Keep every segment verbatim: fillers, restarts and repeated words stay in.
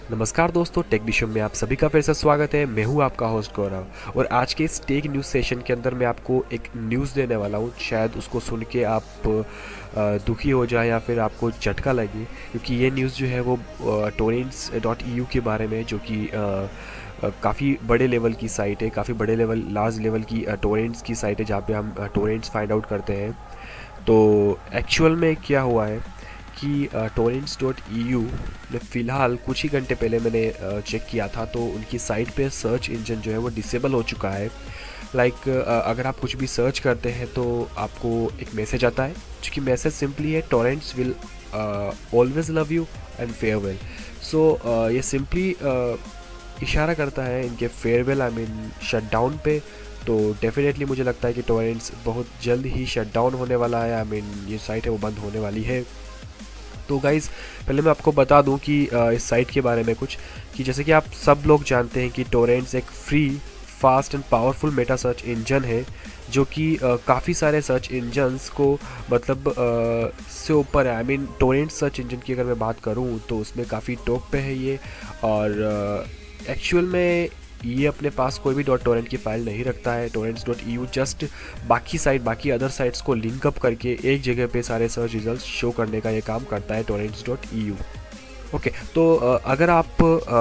नमस्कार दोस्तों, टेक विशम में आप सभी का फिर से स्वागत है। मैं हूं आपका होस्ट गौरव और आज के इस टेक न्यूज़ सेशन के अंदर मैं आपको एक न्यूज़ देने वाला हूं। शायद उसको सुन के आप अ, दुखी हो जाए या फिर आपको झटका लगे, क्योंकि ये न्यूज़ जो है वो टोरेंट्स डॉट ई यू के बारे में, जो कि काफ़ी बड़े लेवल की साइट है, काफ़ी बड़े लेवल लार्ज लेवल की टोरेंट्स की साइट है जहाँ पे हम टोरेंट्स फाइंड आउट करते हैं। तो एक्चुअल में क्या हुआ है कि टोरेंट्स डॉट ई यू ने फ़िलहाल कुछ ही घंटे पहले मैंने चेक किया था, तो उनकी साइट पे सर्च इंजन जो है वो डिसेबल हो चुका है। लाइक like, अगर आप कुछ भी सर्च करते हैं तो आपको एक मैसेज आता है, जो कि मैसेज सिंपली है torrents will always love you and farewell. So ये सिंपली इशारा करता है इनके farewell I mean shut down पे। तो डेफिनेटली मुझे लगता है कि टोरेंट्स बहुत जल्द ही शट डाउन होने वाला है, आई मीन ये साइट है वो बंद होने वाली है। तो गाइज़, पहले मैं आपको बता दूं कि इस साइट के बारे में कुछ, कि जैसे कि आप सब लोग जानते हैं कि टोरेंट्स एक free fast and powerful meta search engine है, जो कि काफ़ी सारे सर्च इंजन्स को मतलब uh, से ऊपर है। I mean torrents search engine की अगर मैं बात करूं तो उसमें काफ़ी टॉप पे है ये। और एक्चुअल uh, में ये अपने पास कोई भी डॉट टोरेंट की फाइल नहीं रखता है। Torrents dot E U just बाकी साइट बाकी अदर साइट्स को लिंक अप करके एक जगह पे सारे सर्च रिजल्ट्स शो करने का ये काम करता है torrents dot E U. Okay, तो अगर आप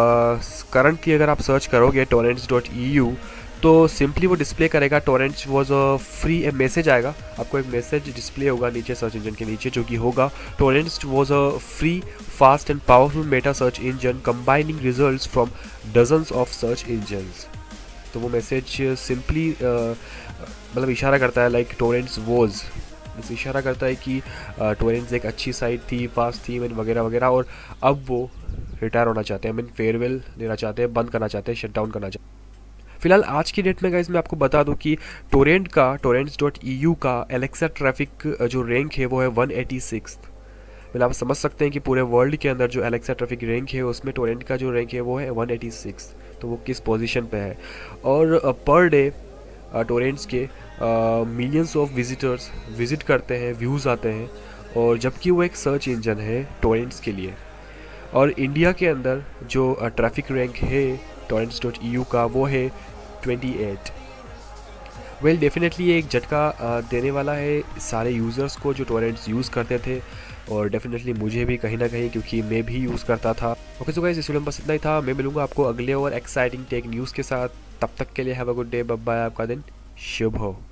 करंटली अगर आप सर्च करोगे टोरेंट्स डॉट ई यू तो सिंपली वो डिस्प्ले करेगा torrents was a free. A message आएगा, आपको एक मैसेज डिस्प्ले होगा नीचे सर्च इंजन के नीचे, जो कि होगा torrents was a free fast and powerful meta search engine combining results from dozens of search engines. तो वो मैसेज सिंपली मतलब इशारा करता है लाइक टोरेंट्स वॉज, इशारा करता है कि टोरेंट्स एक अच्छी साइट थी, फास्ट थी मीन वगैरह वगैरह, और अब वो रिटायर होना चाहते हैं, मीन फेयरवेल देना चाहते हैं, बंद करना चाहते हैं, शट डाउन करना चाहते हैं। फिलहाल आज की डेट में गाइस मैं आपको बता दूं कि टोरेंट का टोरेंट्स डॉट ई यू का एलेक्सा ट्रैफिक जो रैंक है वो है वन एटी सिक्स। मतलब आप समझ सकते हैं कि पूरे वर्ल्ड के अंदर जो एलेक्सा ट्रैफिक रैंक है उसमें टोरेंट का जो रैंक है वो है वन एटी सिक्स। तो वो किस पोजीशन पे है। और पर डे टोरेंट्स के मिलियंस ऑफ विजिटर्स विजिट करते हैं, व्यूज़ आते हैं, और जबकि वो एक सर्च इंजन है टोरेंट्स के लिए। और इंडिया के अंदर जो ट्रैफिक रैंक है टोरेंट्स डॉट ई यू का वो है ट्वेंटी एट। वेल डेफिनेटली ये एक झटका देने वाला है सारे यूज़र्स को जो टोरेंट्स यूज़ करते थे, और डेफिनेटली मुझे भी कहीं ना कहीं, क्योंकि मैं भी यूज़ करता था। ओके सो गाइस, इस वीडियो में बस इतना ही था। मैं मिलूंगा आपको अगले और एक्साइटिंग टेक न्यूज़ के साथ। तब तक के लिए have a good day, bye bye, आपका दिन शुभ हो।